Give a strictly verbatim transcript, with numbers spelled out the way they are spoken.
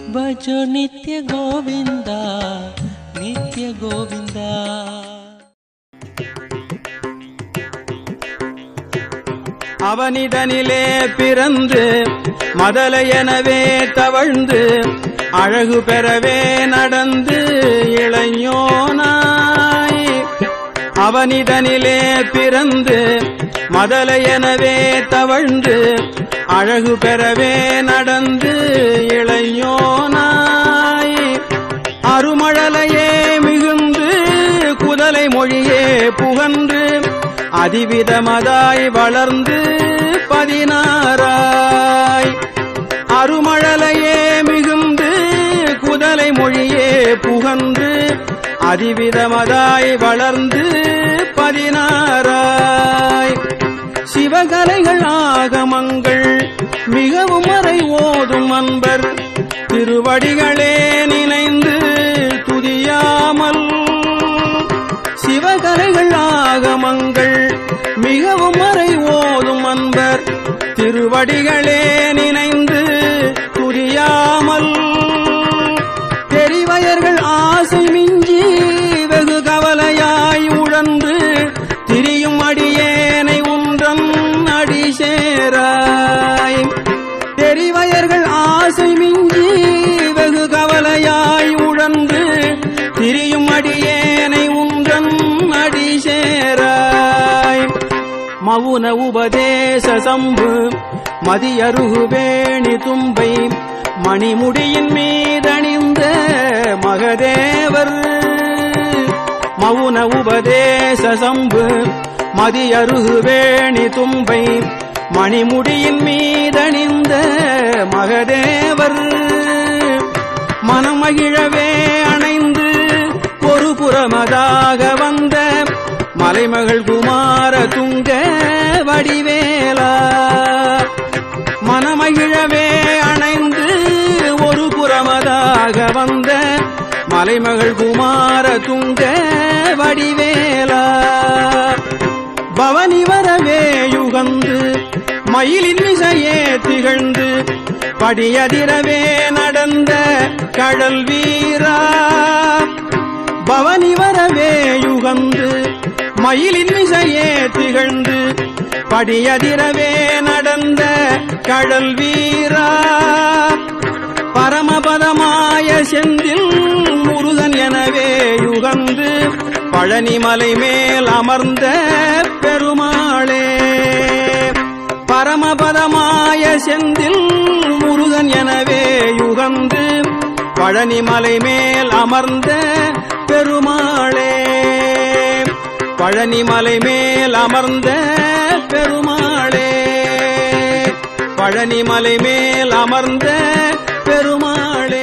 ಭಜೋ ನಿತ್ಯ ಗೋವಿಂದ ನಿತ್ಯ ಗೋವಿಂದ. அவனிடனிலே பிறந்து மதலையெனவே தவழ்ந்து அழகு பெறவே நடந்து இளைஞனாய். அவனிடனிலே பிறந்து மதலையெனவே தவழ்ந்து அழகு பெறவே நடந்து இளைஞனாய். அருமழலையே மிகுந்து குதலை மொழியே புகன்று அதிவிதமதாய் வளர்ந்து பதினாறாய். அருமழலையே மிகுந்து குதலை மொழியே புகன்று அதிவிதமதாய் வளர்ந்து பதினாறாய். சிவகலைகள் ஆகமங்கள் மிகவும் மறை ஓதும் அன்பர் திருவடிகளே நினைந்து துதியாமல். சிவகலைகள் ஆகமங்கள் மிகவும் மறை ஓதும் அன்பர் திருவடிகளே நினைந்து துதியாமல். தெரிவயர்கள் ஆசை மிஞ்சி வெகு கவலையாய் உழன்று திரியும் அடியேனை உன்றன் அடி சேராய். தெரிவயர்கள் ஆசை மிஞ்சி வெகு கவலையாய் உழன்று திரியும் அடியேனை உன்றன் அடி சேராய். மவுன உபதேச சம்பு மதியருகு வேணி தும்பை மணிமுடியின் மீதணிந்த மகதேவர். மவுன உபதேச சம்பு மதியருகு வேணி தும்பை மணிமுடியின் மீதணிந்த மகதேவர். மனமகிழவே அணைந்து ஒரு புறமதாக வந்த மலைமகள் குமார துங்க வடிவேலா. மனமகிழவே அணைந்து ஒரு புறமதாக வந்த மலைமகள் குமார துங்க வடிவேலா. பவனி வரவே யுகந்து மயிலின் மிசையே திகழ்ந்து படியதிரவே நடந்த கடல் வீரா. பவனி வரவே யுகந்து மயிலின் மிசையே திகழ்ந்து படியதிரவே நடந்த கடல் வீரா. பரமபதமாய செந்தில் முருகன் எனவே யுகந்து பழனிமலை மேல் அமர்ந்த பெருமாளே. பரமபதமாய செந்தில் முருகன் எனவே யுகந்து பழனிமலை மேல் அமர்ந்த பெருமாளே. பழனிமலை மேல் அமர்ந்த பெருமாளே. பழனிமலை மேல் அமர்ந்த பெருமாளே.